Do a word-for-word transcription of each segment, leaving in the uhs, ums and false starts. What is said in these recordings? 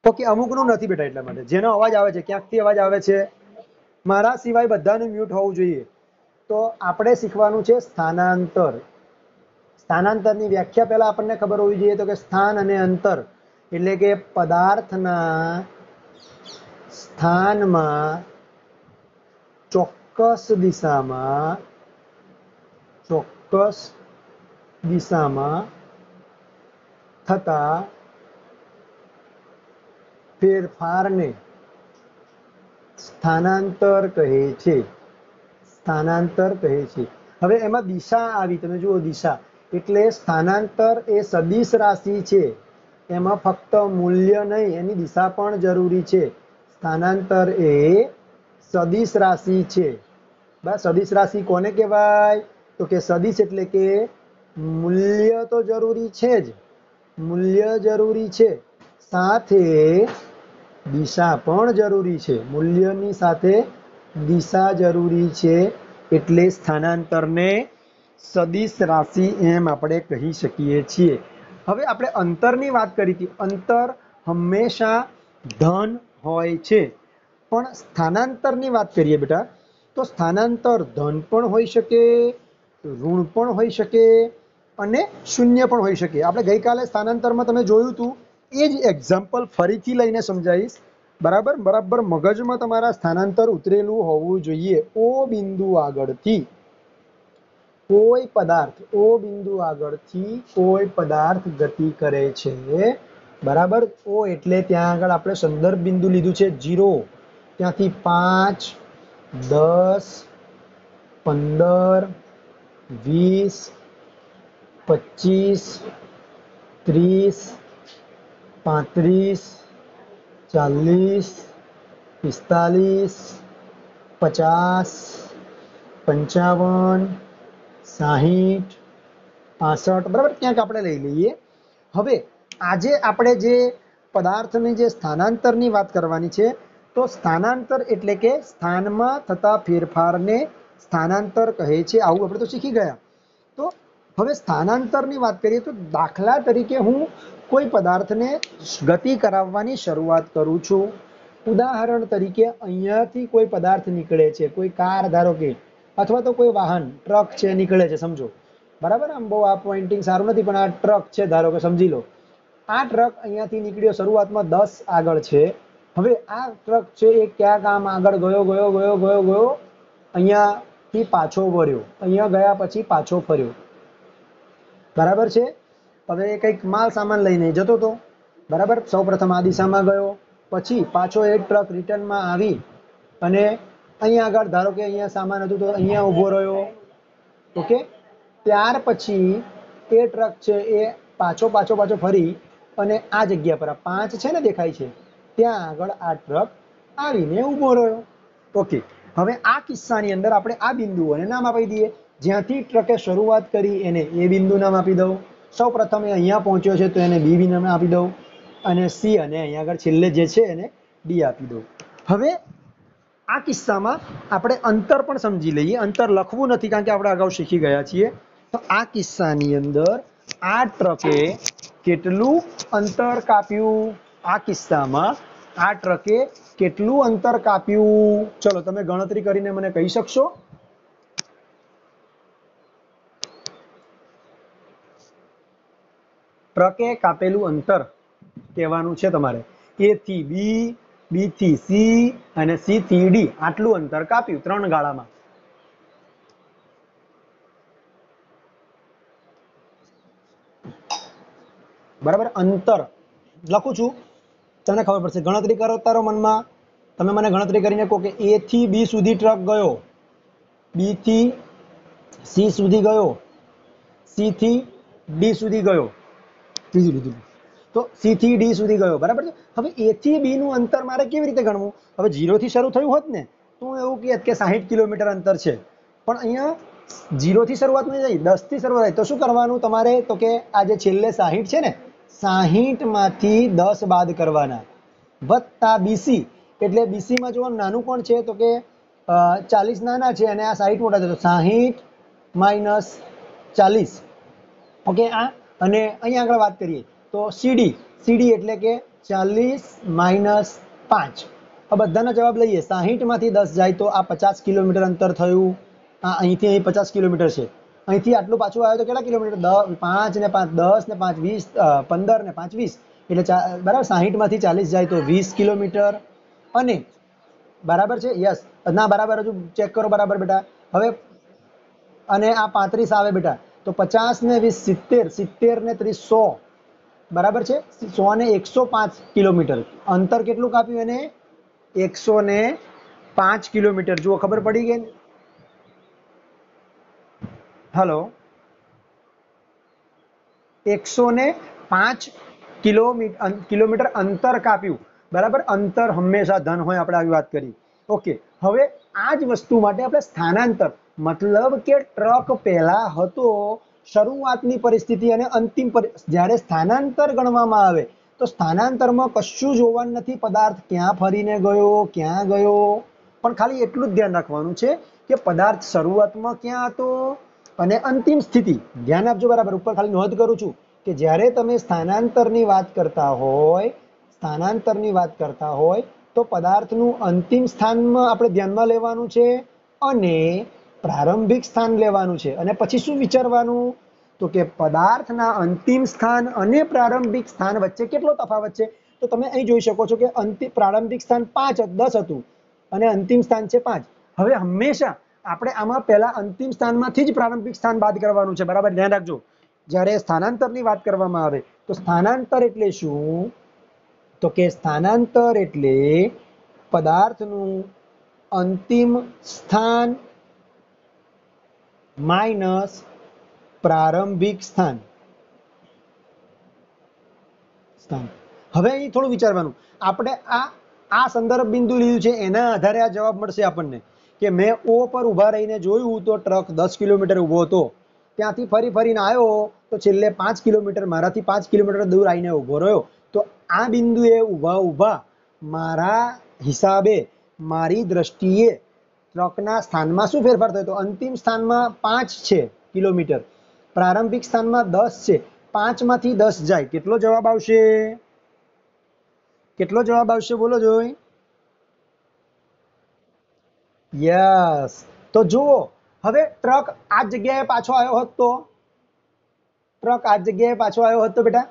Okay, અમુકનું નથી બેટા, એટલા માટે જેનો અવાજ આવે છે ક્યાંકથી અવાજ આવે છે, મારા સિવાય બધાનું મ્યુટ હોવું જોઈએ. તો આપણે શીખવાનું છે સ્થાનાંતર. સ્થાનાંતરની વ્યાખ્યા પહેલા આપણને ખબર હોવી જોઈએ તો કે સ્થાન અને અંતર એટલે કે પદાર્થના સ્થાનમાં ચોક્કસ દિશામાં ચોક્કસ દિશામાં થતા ફેરફારને સ્થાનાંતર કહે છે. સ્થાનાંતર કહે છે. હવે એમાં દિશા આવી, તમે જુઓ દિશા એટલે સ્થાનાંતર એ સદિશ રાશિ છે, એમાં ફક્ત મૂલ્ય નહીં એની દિશા પણ જરૂરી છે. સ્થાનાંતર એ સદિશ રાશિ છે. બસ સદિશ રાશિ કોને કહેવાય તો કે સદિશ એટલે કે મૂલ્ય તો જરૂરી છે જ, મૂલ્ય જરૂરી છે, સાથે દિશા પણ જરૂરી છે. મૂલ્યની સાથે દિશા જરૂરી છે, એટલે સ્થાનાંતરને સદિશ રાશિ એમ આપણે કહી શકીએ છીએ. હવે આપણે અંતરની વાત કરી હતી. અંતર હંમેશા ધન હોય છે, પણ સ્થાનાંતરની વાત કરીએ બેટા તો સ્થાનાંતર ધન પણ હોઈ શકે, ઋણ પણ હોઈ શકે અને શૂન્ય પણ હોઈ શકે. આપણે ગઈકાલે સ્થાનાંતરમાં તમે જોયું હતું એ જ એક્ઝામ્પલ ફરીથી લઈને સમજાવીશ. બરાબર બરાબર મગજમાં તમારા સ્થાનાંતર ઉતરેલું હોવું જોઈએ. ઓ બિંદુ આગળથી કોઈ પદાર્થ ઓ બિંદુ આગળથી કોઈ પદાર્થ ગતિ કરે છે. બરાબર, ઓ એટલે ત્યાં આગળ આપણે સંદર્ભ બિંદુ લીધું છે જીરો, ત્યાંથી પાંચ, દસ, પંદર, વીસ, પચીસ, ત્રીસ, પાંત્રીસ, ચાલીસ, પિસ્તાલીસ, પચાસ, પંચાવન, સાહીઠ, પાસઠ, બરાબર ક્યાંક આપણે લઈ લઈએ. હવે આજે આપણે જે પદાર્થની જે સ્થાનાંતરની વાત કરવાની છે, તો સ્થાનાંતર એટલે કે સ્થાનમાં થતા ફેરફારને સ્થાનાંતર કહે છે. આવું આપણે તો શીખી ગયા. તો હવે સ્થાનાંતરની વાત કરીએ તો દાખલા તરીકે હું કોઈ પદાર્થને ગતિ કરાવવાની શરૂઆત કરું છું. ઉદાહરણ તરીકે અહીંયાથી કોઈ પદાર્થ નીકળે છે, કોઈ કાર ધારો કે, અથવા તો કોઈ વાહન ટ્રક છે નીકળે છે, સમજો. બરાબર, આમ બહુ આ પોઇન્ટિંગ સારું નથી પણ આ ટ્રક છે ધારો કે, સમજી લો. આ ટ્રક અહીંયાથી નીકળ્યો, શરૂઆતમાં દસ આગળ છે. હવે આ ટ્રક છે એ ક્યાંક આમ આગળ ગયો ગયો ગયો ગયો ગયો અહીંયાથી પાછો વળ્યો, અહીંયા ગયા પછી પાછો ફર્યો. બરાબર છે. હવે કંઈક માલ સામાન લઈને જતો હતો. બરાબર, સૌ પ્રથમ આ દિશામાં ગયો, પછી પાછો એક ટ્રક રિટર્નમાં આવી અને અહીંયા આગળ ધારો કે અહીંયા સામાન હતું તો અહીંયા ઊભો રહ્યો. ઓકે, ત્યાર પછી એ ટ્રક છે એ પાછો પાછો પાછો ફરી અને આ જગ્યા પર આ પાંચ છે ને દેખાય છે ત્યાં આગળ આ ટ્રક આવીને ઊભો રહ્યો. ઓકે, હવે આ કિસ્સાની અંદર આપણે આ બિંદુઓને નામ આપી દઈએ. જ્યાંથી ટ્રકે શરૂઆત કરી એને એ બિંદુ નામ આપી દઉં. સૌ પ્રથમ એ અહીંયા પહોંચ્યો છે તો એને બી નામ આપી દઉં અને સી અને અહીંયા આગળ છેલ્લે જે છે એને ડી આપી દઉં. હવે આ કિસ્સામાં આપણે અંતર પણ સમજી લઈએ. અંતર લખવું નથી કારણ કે આપણે અગાઉ શીખી ગયા છીએ. તો આ કિસ્સાની અંદર આ ટ્રકે કેટલું અંતર કાપ્યું? આ કિસ્સામાં આ ટ્રકે કેટલું અંતર કાપ્યું? ચલો તમે ગણતરી કરીને મને કહી શકશો? ટ્રકે કાપેલું અંતર કહેવાનું છે તમારે. એ થી બી, બી થી સી અને સી થી ડી આટલું અંતર કાપ્યું ત્રણ ગાળામાં. બરાબર, અંતર લખું છું, તમને ખબર પડશે. ગણતરી કરો તારો મનમાં. તમે મને ગણતરી કરીને કહો કે એ થી બી સુધી ટ્રક ગયો, બી થી સી સુધી ગયો, સી થી ડી સુધી ગયો. ત્રીજું લીધું તો સી થી ડી સુધી ગયો. બરાબર છે. હવે એ થી બી નું અંતર મારે કેવી રીતે ગણવું? હવે જીરો થી શરૂ થયું હોત ને તો હું એવું કહેત કે સાહીઠ કિલોમીટર અંતર છે, પણ અહીંયા જીરો થી શરૂઆત નહીં થાય, દસ થી શરૂઆત થાય. તો શું કરવાનું તમારે? તો કે આ જે છેલ્લે સાહીઠ છે ને, સાહીઠ માંથી દસ બાદ કરવાના, વત્તા બીસી. એટલે બીસી માં જોવાનું નાનું કોણ છે? તો કે ચાલીસ નાના છે અને આ સાહીઠ મોટા છે, તો સાહીઠ માઇનસ ચાલીસ. ઓકે, આ અને અહીંયા આગળ વાત કરીએ તો સીડી, સીડી એટલે કે ચાલીસ માઇનસ પાંચ. આ બધાના જવાબ લઈએ. સાહીઠ માંથી દસ જાય તો આ પચાસ કિલોમીટર અંતર થયું. આ અહીંથી અહીં પચાસ કિલોમીટર છે. અહીંથી આટલું પાછું આવ્યું તો કેટલા કિલોમીટર? દસ, પાંચ ને પાંચ દસ ને પાંચ વીસ, પંદર ને પાંચ વીસ, એટલે બરાબર સાહીઠ માંથી ચાલીસ જાય તો વીસ કિલોમીટર. અને બરાબર છે? યસ. ના બરાબર, હજુ ચેક કરો બરાબર બેટા. હવે અને આ પાંત્રીસ આવે બેટા, તો પચાસ ને વીસ સિત્તેર, સિત્તેર ને ત્રીસ સો, બરાબર છે? સો ને એકસો પાંચ કિલોમીટર અંતર કેટલું કાપ્યું એને? એકસો ને પાંચ કિલોમીટર. જુઓ, ખબર પડી ગઈ? હલો, એકસો ને પાંચ કિલોમીટર કિલોમીટર અંતર કાપ્યું. બરાબર, અંતર હંમેશા ધન હોય, આપણે આવી વાત કરી. ઓકે, હવે આ જ વસ્તુ માટે આપણે સ્થાનાંતર, મતલબ કે ટ્રક પહેલા હતો, શરૂઆતની પરિસ્થિતિ અને અંતિમ, જ્યારે સ્થાનાંતર ગણવામાં આવે તો સ્થાનાંતરમાં કશું જોવાનું નથી, પદાર્થ ક્યાં ફરીને ગયો, ક્યાં ગયો, પણ ખાલી એટલું જ ધ્યાન રાખવાનું છે કે પદાર્થ શરૂઆતમાં ક્યાં હતો અને અંતિમ સ્થિતિ. ધ્યાન આપજો બરાબર. ઉપર ખાલી નોંધ કરું છું કે જ્યારે તમે સ્થાનાંતરની વાત કરતા હોય સ્થાનાંતરની વાત કરતા હોય તો પદાર્થનું અંતિમ સ્થાનમાં આપણે ધ્યાનમાં લેવાનું છે અને પ્રારંભિક સ્થાન લેવાનું છે. અને પછી શું વિચારવાનું? તો કે પદાર્થના અંતિમ સ્થાન અને પ્રારંભિક સ્થાન વચ્ચે કેટલો તફાવત છે? તો તમે અહીં જોઈ શકો છો કે અંતિમ પ્રારંભિક સ્થાન પાંચ દસ હતું અને અંતિમ સ્થાન છે પાંચ. હવે હંમેશા આપણે આમાં પહેલા અંતિમ સ્થાનમાંથી જ પ્રારંભિક સ્થાન બાદ કરવાનું છે. બરાબર, ધ્યાન રાખજો. જ્યારે સ્થાનાંતરની વાત કરવામાં આવે તો સ્થાનાંતર એટલે શું? તો કે સ્થાનાંતર એટલે પદાર્થનું અંતિમ સ્થાન માઇનસ પ્રારંભિક સ્થાન. સ્થાન. હવે અહીં થોડું વિચારવાનું. આપણે આ આ સંદર્ભ બિંદુ લીધું છે, એના આધારે આ જવાબ મળશે આપણને કે મેં ઓ પર ઊભા રહીને જોયું તો ટ્રક દસ કિલોમીટર ઊભો હતો, ત્યાંથી ફરી ફરીને આવ્યો તો છેલ્લે પાંચ કિલોમીટર મારાથી પાંચ કિલોમીટર દૂર આવીને ઊભો રહ્યો. તો આ બિંદુએ ઊભા ઊભા મારા હિસાબે, મારી દ્રષ્ટિએ ટ્રકના સ્થાનમાં શું ફેરફાર થયો? તો અંતિમ સ્થાનમાં પાંચ છે કિલોમીટર, પ્રારંભિક સ્થાનમાં દસ છે. પાંચ માંથી દસ જાય, કેટલો જવાબ આવશે? કેટલો જવાબ આવશે? બોલો જોઈ. યસ. તો જુઓ, હવે ટ્રક આ જગ્યાએ પાછો આવ્યો હોત તો ટ્રક આ જગ્યાએ પાછો આવ્યો હોત તો બેટા,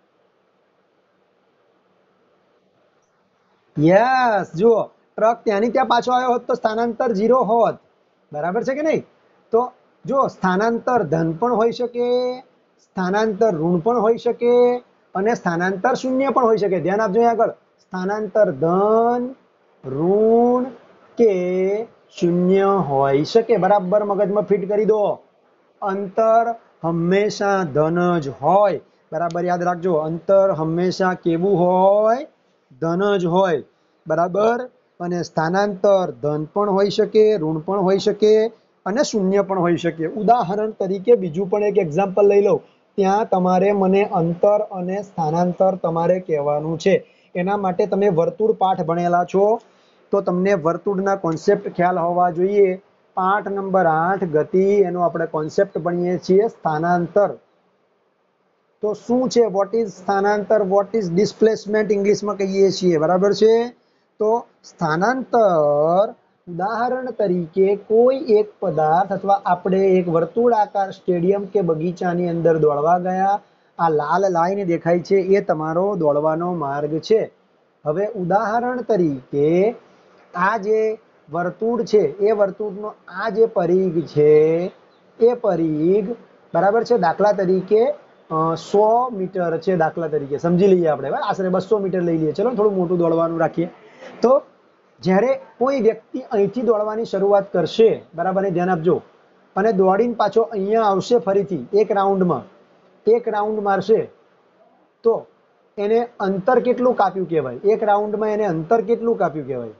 યસ, જુઓ, ટ્રક ત્યાંની ત્યાં પાછો આવ્યો હોત તો સ્થાનાંતર ઝીરો હોત. બરાબર છે કે નહીં? તો જો સ્થાનાંતર ધન પણ હોઈ શકે, સ્થાનાંતર ઋણ પણ હોઈ શકે અને સ્થાનાંતર શૂન્ય પણ હોઈ શકે. ધ્યાન આપજો આગળ. સ્થાનાંતર ધન, ઋણ કે શૂન્ય હોઈ શકે. બરાબર મગજમાં ફિટ કરી દો. અંતર હંમેશા ધન જ હોય. બરાબર યાદ રાખજો, અંતર હંમેશા કેવું હોય? ધન જ હોય. બરાબર. અને સ્થાનાંતર ધન પણ હોઈ શકે, ઋણ પણ હોઈ શકે અને શૂન્ય પણ હોઈ શકે. ઉદાહરણ તરીકે બીજું પણ એક એક્ઝામ્પલ લઈ લો. ત્યાં તમારે મને અંતર અને સ્થાનાંતર તમારે કહેવાનું છે. એના માટે તમે વર્તુળ પાઠ ભણેલા છો તો તમને વર્તુળના કોન્સેપ્ટ ખ્યાલ હોવા જોઈએ. પાઠ નંબર આઠ ગતિ, એનો આપણે કોન્સેપ્ટ ભણીએ છીએ સ્થાનાંતર. તો શું છે? વોટ ઇઝ સ્થાનાંતર, વોટ ઇઝ ડિસ્પ્લેસમેન્ટ ઇંગ્લિશમાં કહીએ છીએ. બરાબર છે? તો સ્થાનાંતર ઉદાહરણ તરીકે કોઈ એક પદાર્થ અથવા આપણે એક વર્તુળાકાર સ્ટેડિયમ કે બગીચાની અંદર દોડવા ગયા, આ લાલ લાઈન દેખાય છે એ તમારો દોડવાનો માર્ગ છે. હવે ઉદાહરણ તરીકે આ જે વર્તુળ છે એ વર્તુળનો આ જે પરિઘ છે એ પરિઘ, બરાબર છે, દાખલા તરીકે સો મીટર છે, દાખલા તરીકે સમજી લઈએ આપણે, આશરે બસો મીટર લઈ લઈએ. ચલો થોડું મોટું દોડવાનું રાખીએ. તો જ્યારે કોઈ વ્યક્તિ અહીંથી દોડવાની શરૂઆત કરશે, બરાબર, ધ્યાન આપજો, અને દોડીને પાછો અહીંયા આવશે ફરીથી એક રાઉન્ડમાં, એક રાઉન્ડ મારશે તો એને અંતર કેટલું કાપ્યું કહેવાય? એક રાઉન્ડમાં એને અંતર કેટલું કાપ્યું કહેવાય?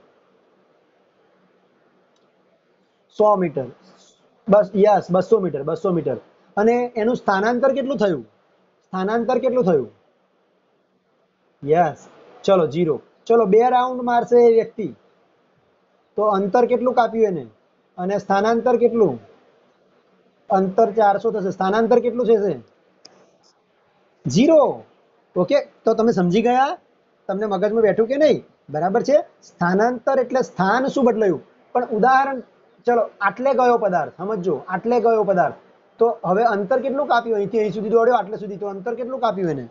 સો મીટર. બસ, યસ, બસો મીટર, બસો મીટર. અને એનું સ્થાનાંતર કેટલું થયું? સ્થાનાંતર કેટલું થયું? યસ, ચલો જીરો. ચલો બે રાઉન્ડ મારશે એ વ્યક્તિ તો અંતર કેટલું કાપ્યું એને? અને સ્થાનાંતર કેટલું? અંતર ચારસો થશે. સ્થાનાંતર કેટલું થશે? જીરો. ઓકે, તો તમે સમજી ગયા? તમને મગજમાં બેઠું કે નહીં? બરાબર છે. સ્થાનાંતર એટલે સ્થાન શું બદલાયું? પણ ઉદાહરણ, ચલો આટલે ગયો પદાર્થ, સમજો આટલે ગયો પદાર્થ, તો હવે અંતર કેટલું કાપ્યું? અહીંથી અહીં સુધી દોડ્યો આટલે સુધી, તો અંતર કેટલું કાપ્યું એને?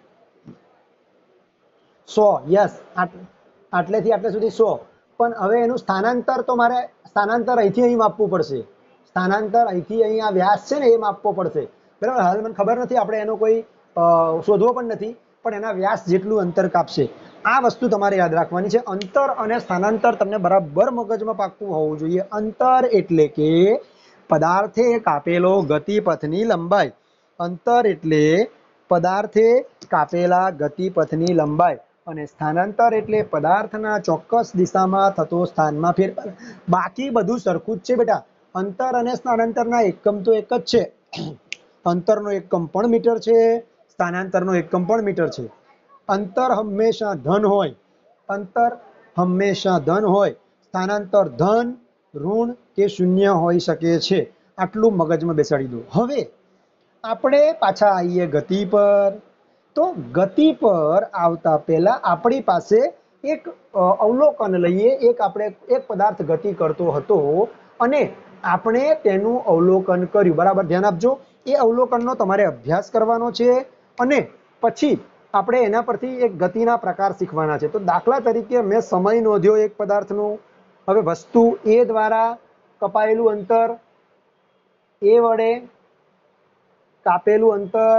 સો. યસ, આટલેથી આટલે સુધી સો. પણ હવે એનું સ્થાનાંતર તો મારે સ્થાનાંતર અહીંથી અહીં માપવું પડશે. સ્થાનાંતર અહીંથી અહીં આ વ્યાસ છે ને એ માપવો પડશે. બરાબર. હાલ મને ખબર નથી, આપણે એનો કોઈ શોધવો પણ નથી, પણ એના વ્યાસ જેટલું અંતર કાપશે. આ વસ્તુ તમારે યાદ રાખવાની છે. અંતર અને સ્થાનાંતર તમને બરાબર મગજમાં પાક્કું હોવું જોઈએ. અંતર એટલે કે પદાર્થે કાપેલો ગતિપથની લંબાઈ. અંતર એટલે પદાર્થે કાપેલા ગતિપથની લંબાઈ. અને સ્થાનાંતર એટલે પદાર્થના ચોક્કસ દિશામાં થતો સ્થાનમાં ફેરફાર. બાકી બધું સરખું જ છે બેટા. અંતર અને સ્થાનાંતરના એકમ તો એક જ છે. અંતરનો એકમ પણ મીટર છે, સ્થાનાંતરનો એકમ પણ મીટર છે. અંતર હંમેશા ધન હોય, અંતર હંમેશા ધન હોય. સ્થાનાંતર ધન, ઋણ કે શૂન્ય હોઈ શકે છે. આટલું મગજમાં બેસાડી દો. હવે આપણે પાછા આવીએ ગતિ પર. તો ગતિ પર આવતા પહેલા આપણી પાસે એક અવલોકન લઈએ. એક આપણે એક પદાર્થ ગતિ કરતો હતો અને આપણે તેનું અવલોકન કર્યું. બરાબર, ધ્યાન આપજો. એ અવલોકનનો તમારે અભ્યાસ કરવાનો છે અને પછી આપણે એના પરથી એક ગતિના પ્રકાર શીખવાના છે. તો દાખલા તરીકે મેં સમય નોંધ્યો એક પદાર્થનો. હવે વસ્તુ એ દ્વારા કપાયેલું અંતર, એ વડે કાપેલું અંતર,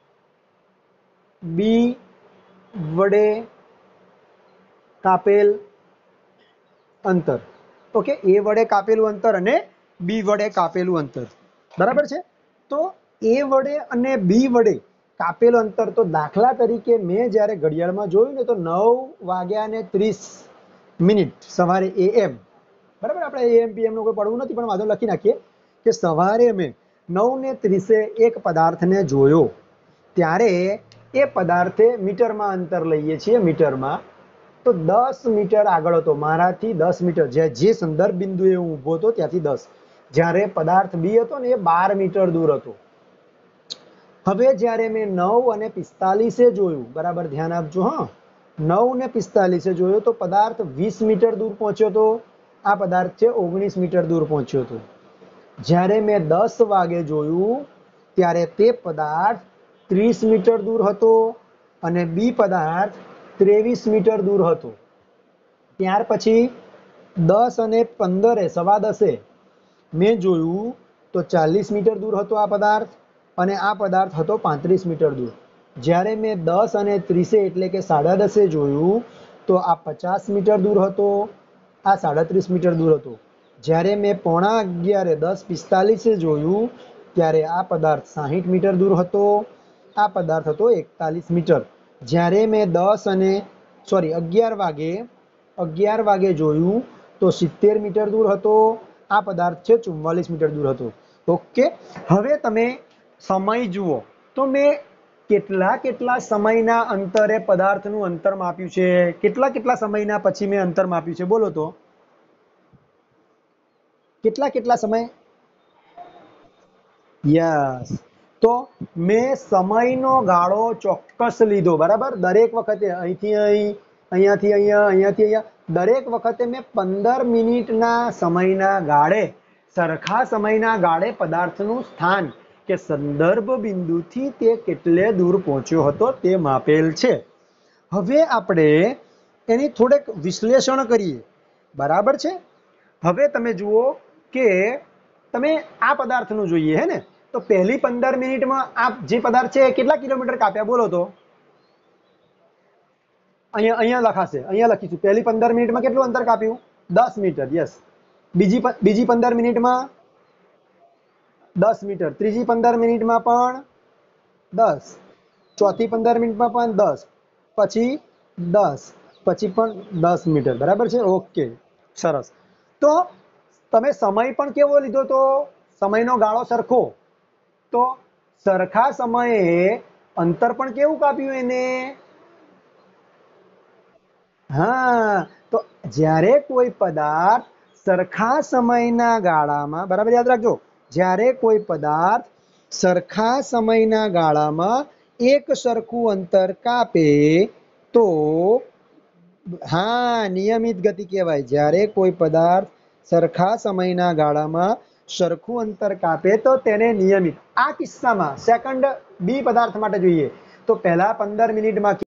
બી વડે કાપેલ અંતર. ઓકે, એ વડે કાપેલું અંતર અને બી વડે કાપેલું અંતર. બરાબર છે. તો એ વડે અને બી વડે કાપેલું અંતર, તો દાખલા તરીકે મેં જ્યારે ઘડિયાળમાં જોયું ને તો નવ વાગ્યા ને ત્રીસ મિનિટ સવારે એએમ. બરાબર, આપણે એએમ પીએમ નું કોઈ પડવું નથી, પણ વાંધો લખી નાખીએ કે સવારે મેં નવ ને ત્રીસે એક પદાર્થને જોયો. ત્યારે એ પદાર્થે મીટરમાં અંતર લઈએ છીએ, મીટરમાં તો દસ મીટર આગળ હતો મારાથી. દસ મીટર જે જે સંદર્ભ બિંદુએ હું ઊભો હતો ત્યાંથી દસ. જ્યારે પદાર્થ બી હતો ને એ બાર મીટર દૂર હતો. હવે જ્યારે મેં નવ અને પિસ્તાલીસે જોયું, બરાબર ધ્યાન આપજો. હા, નવ ને પિસ્તાલીસે જોયો તો પદાર્થ વીસ મીટર દૂર પહોંચ્યો હતો. આ પદાર્થ છે ઓગણીસ મીટર દૂર પહોંચ્યો હતો. જ્યારે મેં દસ વાગે જોયું ત્યારે તે પદાર્થ ત્રીસ મીટર દૂર હતો અને બી પદાર્થ ત્રેવીસ મીટર દૂર હતો. ત્યાર પછી દસ અને પંદરે સવા દસે મેં જોયું તો ચાલીસ મીટર દૂર હતો આ પદાર્થ અને આ પદાર્થ હતો પાંત્રીસ મીટર દૂર. જ્યારે મેં દસ અને ત્રીસે એટલે કે સાડા દસે જોયું તો આ પચાસ મીટર દૂર હતો, આ સાડત્રીસ મીટર દૂર હતો. જ્યારે મેં પોણા અગિયારે દસ પિસ્તાલીસે જોયું ત્યારે આ પદાર્થ સાહીઠ મીટર દૂર હતો, આ પદાર્થ હતો એકતાલીસ મીટર. જ્યારે મેં દસ અને સોરી અગિયાર વાગે અગિયાર વાગે જોયું તો સિત્તેર મીટર દૂર હતો, આ પદાર્થ છે ચુમ્માલીસ મીટર દૂર હતો. ઓકે, હવે તમે સમય જુઓ તો મેં કેટલા કેટલા સમયના અંતરે પદાર્થનું અંતર માપ્યું છે? કેટલા કેટલા સમયના પછી મેં અંતર માપ્યું છે? બોલો તો કેટલા કેટલા સમય? યસ, તો મેં સમયનો ગાળો ચોક્કસ લીધો. બરાબર, દરેક વખતે અહીંથી અહીં, અહીંયાથી અહીંયા, અહીંયાથી અહીંયા, દરેક વખતે મેં પંદર મિનિટના સમયના ગાળે, સરખા સમયના ગાળે પદાર્થનું સ્થાન કે સંદર્ભ બિંદુથી તે કેટલે દૂર પહોંચ્યો હતો તે માપેલ છે. હવે આપણે એની થોડેક વિશ્લેષણ કરીએ. બરાબર છે. હવે તમે જુઓ કે તમે આ પદાર્થનું જોઈએ હે ને, તો પહેલી પંદર મિનિટમાં આ જે પદાર્થ છે કેટલા કિલોમીટર કાપ્યા? બોલો તો. અહીંયા અહીંયા લખાશે, અહીંયા લખીશું. પહેલી પંદર મિનિટમાં કેટલું અંતર કાપ્યું? દસ મીટર. યસ. બીજી બીજી પંદર મિનિટમાં દસ મીટર. ત્રીજી પંદર મિનિટમાં પણ દસ. ચોથી પંદર મિનિટમાં પણ દસ. પછી દસ. પછી પણ દસ મીટર. બરાબર છે. ઓકે, સરસ. તો તમે સમય પણ કેવો લીધો? તો સમયનો ગાળો સરખો, તો સરખા સમયે અંતર પણ કેવું કાપ્યું એને? હા, તો જ્યારે કોઈ પદાર્થ સરખા સમયના ગાળામાં, બરાબર યાદ રાખજો, જ્યારે કોઈ પદાર્થ સરખા સમયના ગાળામાં એક સરખું અંતર કાપે તો હા, નિયમિત ગતિ કહેવાય. જ્યારે કોઈ પદાર્થ સરખા સમયના ગાળામાં સરખું અંતર કાપે તો તેને નિયમિત. આ કિસ્સામાં સેકન્ડ બી પદાર્થ માટે જોઈએ તો પહેલા પંદર મિનિટમાં